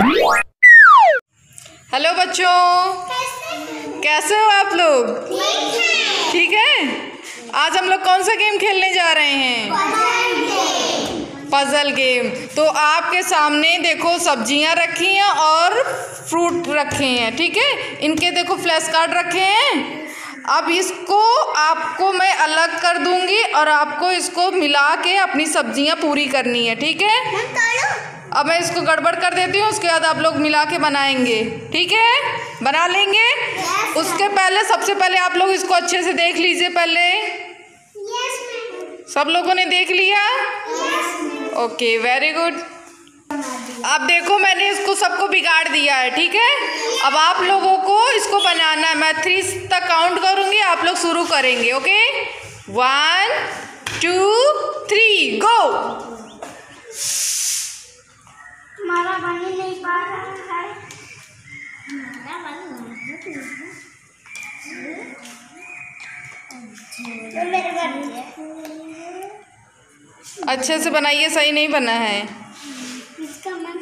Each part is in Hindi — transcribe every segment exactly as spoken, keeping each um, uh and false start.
हेलो बच्चों, कैसे हो आप लोग? ठीक है। आज हम लोग कौन सा गेम खेलने जा रहे हैं? Puzzle game. तो आपके सामने देखो सब्जियां रखी हैं और फ्रूट रखे हैं, ठीक है। इनके देखो फ्लैश कार्ड रखे हैं। अब इसको आपको मैं अलग कर दूंगी और आपको इसको मिला के अपनी सब्जियां पूरी करनी है, ठीक है। अब मैं इसको गड़बड़ कर देती हूँ, उसके बाद आप लोग मिला के बनाएंगे, ठीक है। बना लेंगे। उसके पहले सबसे पहले आप लोग इसको अच्छे से देख लीजिए। पहले सब लोगों ने देख लिया? Okay, very good. अब देखो मैंने इसको सबको बिगाड़ दिया है, ठीक है। अब आप लोगों को इसको बनाना है। मैं थ्री तक काउंट करूंगी, आप लोग शुरू करेंगे, okay. One two three go. हमारा बन ही नहीं पा रहा है। हमारा बन नहीं तो मेरे बन गया। अच्छे से बनाइए, सही नहीं बना है। इसका मन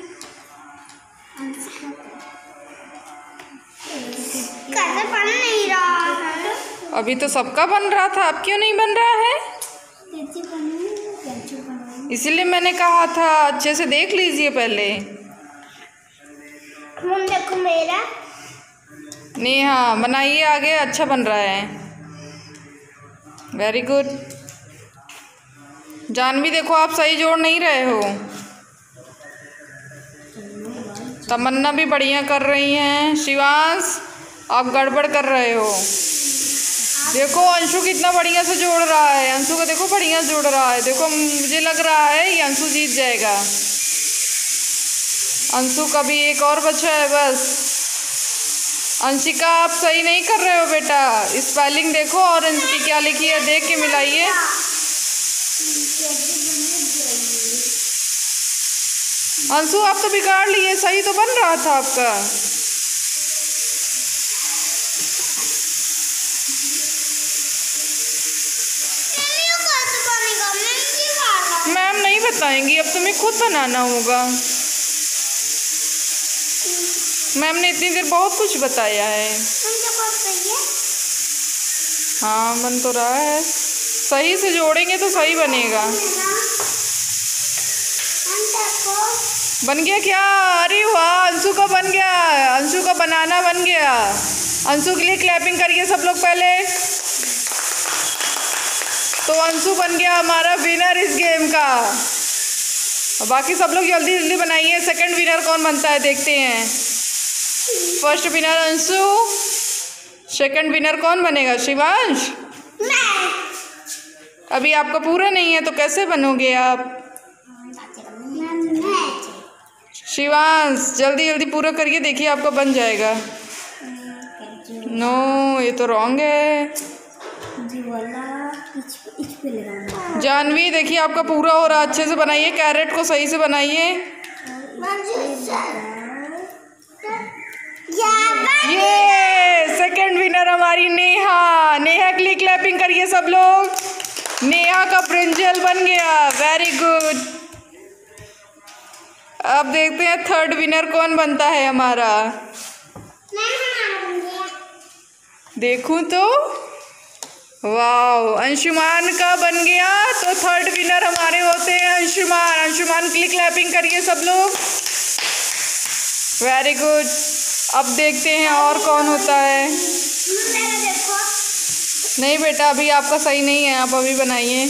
कैसे बन नहीं रहा है? अभी तो सबका बन रहा था, अब क्यों नहीं बन रहा है? कैसे बनूं? कैसे बनूं? इसीलिए मैंने कहा था अच्छे से देख लीजिए पहले। हम देखो मेरा। नेहा बनाइए आगे, अच्छा बन रहा है। Very good. जानवी देखो आप सही जोड़ नहीं रहे हो। तमन्ना भी बढ़िया कर रही हैं। शिवांश आप गड़बड़ कर रहे हो। देखो अंशु कितना बढ़िया से जोड़ रहा है। अंशु को देखो बढ़िया जोड़ रहा है। देखो मुझे लग रहा है ये अंशु जीत जाएगा। अंशु का भी एक और बचा है बस। अंशिका आप सही नहीं कर रहे हो बेटा। स्पेलिंग देखो ऑरेंज की क्या लिखी है, देख के मिलाइए। अंशु आप तो बिगाड़ लिए, सही तो बन रहा था आपका। मैम नहीं बताएंगी, अब तुम्हें खुद बनाना होगा। मैम ने इतनी देर बहुत कुछ बताया है। हाँ बन तो रहा है, सही से जोड़ेंगे तो सही बनेगा। बन गया क्या? अरे वाह, अंशु का बन गया। अंशु का बनाना बन गया। अंशु के लिए क्लैपिंग करिए सब लोग पहले। तो अंशु बन गया हमारा विनर इस गेम का। और बाकी सब लोग जल्दी जल्दी बनाइए। सेकंड विनर कौन बनता है देखते हैं। First winner Anshu, second winner कौन बनेगा? शिवांश। अभी आपका पूरा नहीं है तो कैसे बनोगे आप? शिवांश जल्दी जल्दी पूरा करिए, देखिए आपका बन जाएगा। नो ये तो रॉन्ग है। जानवी देखिए आपका पूरा हो रहा, अच्छे से बनाइए। कैरेट को सही से बनाइए। ये सेकंड विनर हमारी नेहा। नेहा के लिए क्लैपिंग करिए सब लोग। नेहा का ब्रिंजल बन गया, वेरी गुड। अब देखते हैं थर्ड विनर कौन बनता है हमारा। देखूं तो वाओ, अंशुमान का बन गया। तो थर्ड विनर हमारे होते हैं अंशुमान। अंशुमान के लिए क्लैपिंग करिए सब लोग, वेरी गुड। अब देखते हैं और कौन होता है। नहीं बेटा अभी आपका सही नहीं है, आप अभी बनाइए।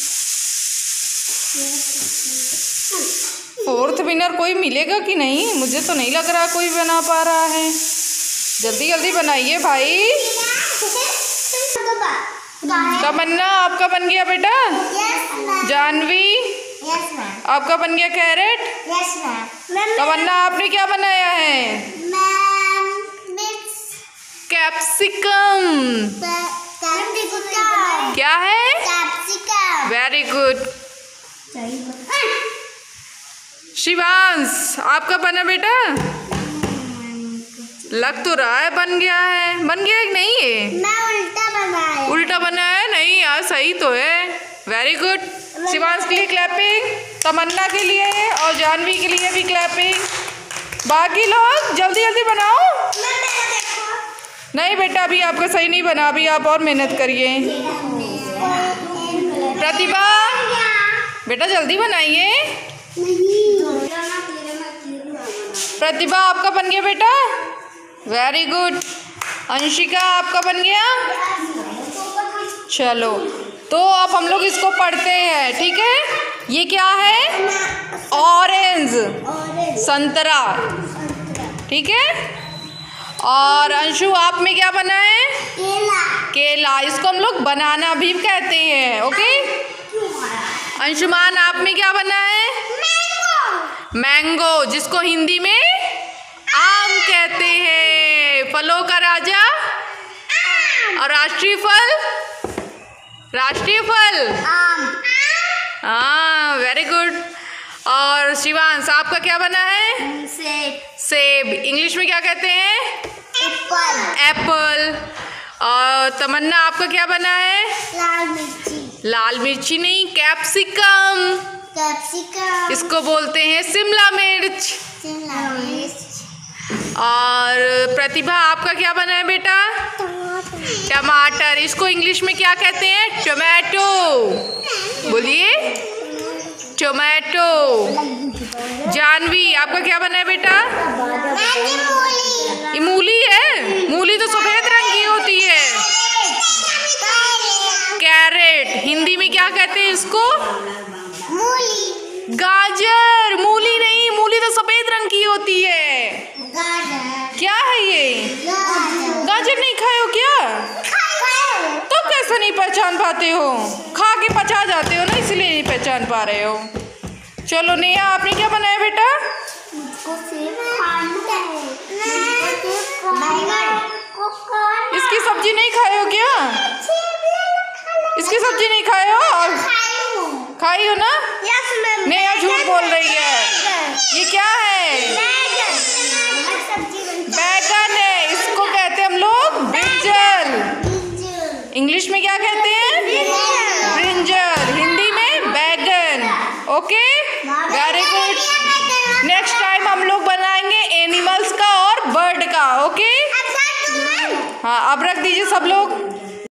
फोर्थ विनर कोई मिलेगा कि नहीं? मुझे तो नहीं लग रहा कोई बना पा रहा है। जल्दी जल्दी बनाइए भाई। तमन्ना आपका बन गया बेटा। जानवी आपका बन गया कैरेट। तमन्ना आपने क्या बनाया है? कैप्सिकम। क्या है? Very good. शिवांश आपका बना बेटा। लग तो रहा है बन गया है। बन गया कि नहीं है? मैं उल्टा बनाया। उल्टा बना है? नहीं यार सही तो है, वेरी गुड। शिवांश के लिए क्लैपिंग, तमन्ना के लिए और जानवी के लिए भी क्लैपिंग। बाकी लोग जल्दी जल्दी बनाओ। नहीं बेटा अभी आपका सही नहीं बना, अभी आप और मेहनत करिए। प्रतिभा बेटा जल्दी बनाइए। प्रतिभा आपका बन गया बेटा, वेरी गुड। अंशिका आपका बन गया। चलो तो अब हम लोग इसको पढ़ते हैं, ठीक है। ये क्या है? ऑरेंज, संतरा, ठीक है। और अंशु आप में क्या बना है? केला। केला, इसको हम लोग बनाना भी कहते हैं, ओके। अंशुमान आप में क्या बना है? मैंगो। मैंगो, जिसको हिंदी में आम कहते हैं। फलों का राजा और राष्ट्रीय फल? राष्ट्रीय फल आम। हाँ वेरी गुड। और शिवांश आपका क्या बना है? सेब। सेब, इंग्लिश में क्या कहते हैं? एप्पल। एप्पल। और तमन्ना आपका क्या बना है? लाल मिर्ची। लाल मिर्ची नहीं, कैप्सिकम। कैप्सिकम, इसको बोलते हैं शिमला मिर्च। शिमला मिर्च। और प्रतिभा आपका क्या बना है बेटा? टमाटर, इसको इंग्लिश में क्या कहते हैं? टोमेटो। बोलिए टोमेटो। जानवी आपका क्या बना है बेटा? ये मूली है। मूली तो सफेद रंग की होती है। कैरेट, हिंदी में क्या कहते हैं इसको? मूली। गाजर, मूली नहीं, मूली तो सफेद रंग की होती है। गाजर। क्या है ये? गाजर। गाजर नहीं खाए हो क्या? तो कैसे नहीं पहचान पाते हो? खा के पचा जाते हो ना, इसलिए नहीं पहचान पा रहे हो। चलो नेहा आपने क्या बनाया बेटा? इसकी सब्जी नहीं खाए हो क्या? इसकी सब्जी नहीं खाए हो? और खाई हो ना? नेहा झूठ बोल रही है। ये क्या है? बैगन है, इसको कहते हैं हम लोग ब्रिंजल। इंग्लिश में क्या कहते हैं? ब्रिंजल, हिंदी में बैगन, okay very good. Next time हम लोग बनाएंगे एनिमल्स का और बर्ड का, ओके। हाँ अब रख दीजिए सब लोग।